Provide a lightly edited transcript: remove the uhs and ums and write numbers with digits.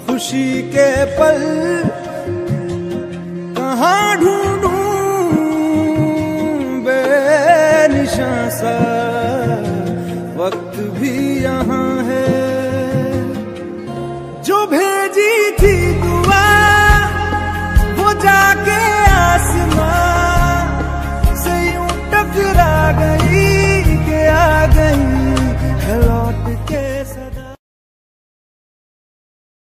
खुशी के पल कहाँ ढूंढूं, बेनिशां सा वक्त भी यहाँ है। जो भेजी थी